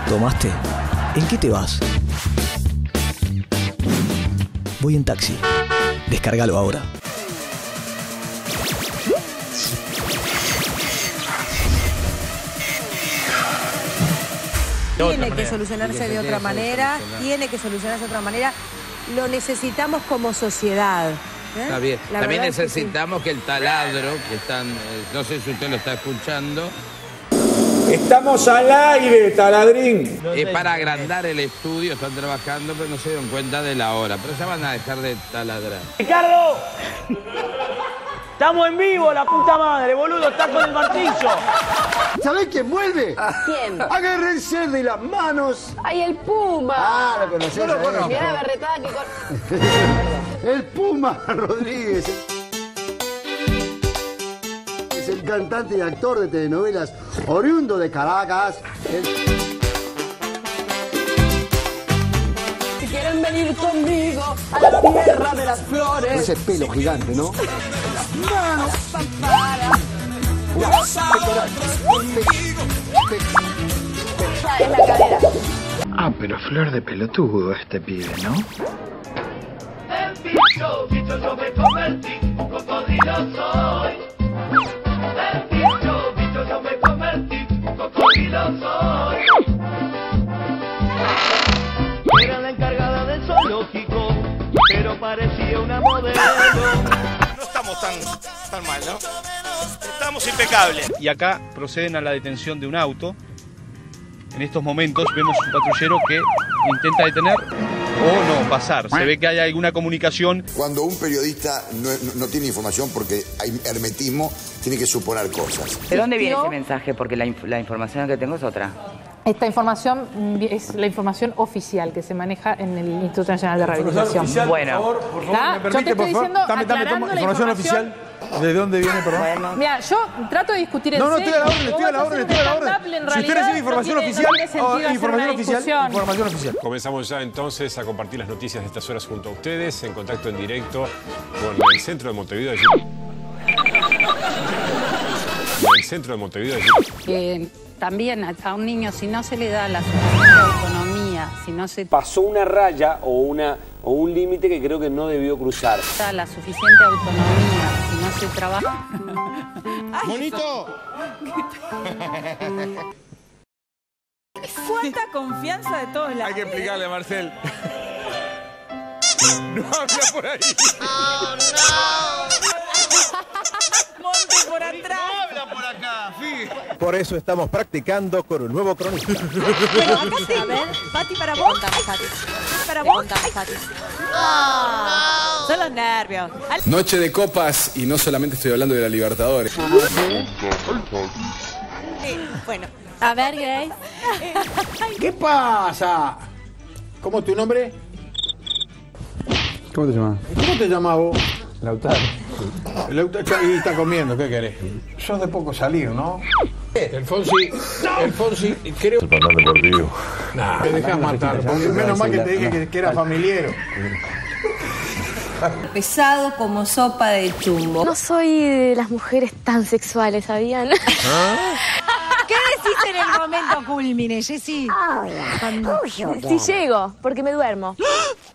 ¿Tomaste? ¿En qué te vas? Voy en taxi. Descárgalo ahora. Tiene que solucionarse de otra manera, Lo necesitamos como sociedad. Está bien. También necesitamos que el taladro, que están, no sé si usted lo está escuchando. Estamos al aire, taladrín. Es para agrandar el estudio, están trabajando, pero no se dieron cuenta de la hora. Pero ya van a dejar de taladrar. ¡Ricardo! ¡Estamos en vivo, la puta madre, boludo! ¡Está con el martillo! ¿Sabés quién vuelve? ¿Quién? Agárrense de las manos. ¡Ay, el Puma! Ah, lo conocés. No lo conozco. Mirá la berretada que El Puma Rodríguez. Es el cantante y actor de telenovelas oriundo de Caracas. Si quieren venir conmigo a la tierra de las flores. Ese pelo gigante, ¿no? Manos para. Es la cadera. Ah, pero flor de pelotudo este pibe, ¿no? En bicho yo me convertí, un cocodrilo soy. En bicho yo me convertí, un cocodrilo soy. Era la encargada del zoológico, pero parecía una modelo. No estamos tan mal, ¿no? Estamos impecables. Y acá proceden a la detención de un auto. En estos momentos vemos un patrullero que intenta detener o no pasar. Se ve que hay alguna comunicación. Cuando un periodista no tiene información porque hay hermetismo, tiene que suponer cosas. ¿De dónde viene ese mensaje? Porque la información que tengo es otra. Esta información es la información oficial que se maneja en el Instituto Nacional de Rehabilitación. Oficial, bueno, por favor, ¿me permite, por favor? Dame información oficial. ¿De dónde viene, perdón? Bueno. Mira, yo trato de discutir en serio. No, estoy a la orden. Si usted recibe información oficial, información oficial. Comenzamos ya entonces a compartir las noticias de estas horas junto a ustedes, en contacto en directo con el centro de Montevideo. También a un niño, si no se le da la suficiente autonomía, si no se pasó una raya o un límite que creo que no debió cruzar. da la suficiente autonomía, si no se trabaja. ¡Monito! ¿Cuánta confianza de todos lados? Hay que explicarle a Marcel. No habla por ahí. ¡Oh, no! Monte por atrás. No habla por acá, fíjate. Por eso estamos practicando con un nuevo cronista. Bueno, acá sí. A ver, Pati, para vos. Para vos. No. Son los nervios. Noche de copas y no solamente estoy hablando de la Libertadores. Bueno. A ver, Grace. ¿Qué pasa? ¿Cómo es tu nombre? ¿Cómo te llamas? ¿Cómo te llamas vos? Lautaro. Lautaro, y está comiendo, ¿qué querés? Sos de poco salir, ¿no? El Fonsi, creo... El pantalón deportivo. Nah, te dejás matar, porque menos mal que te dije que era familiero. Pesado como sopa de chumbo. No soy de las mujeres tan sexuales, ¿sabían? ¿Qué decís en el momento culmine, Jessy? Si llego, porque me duermo.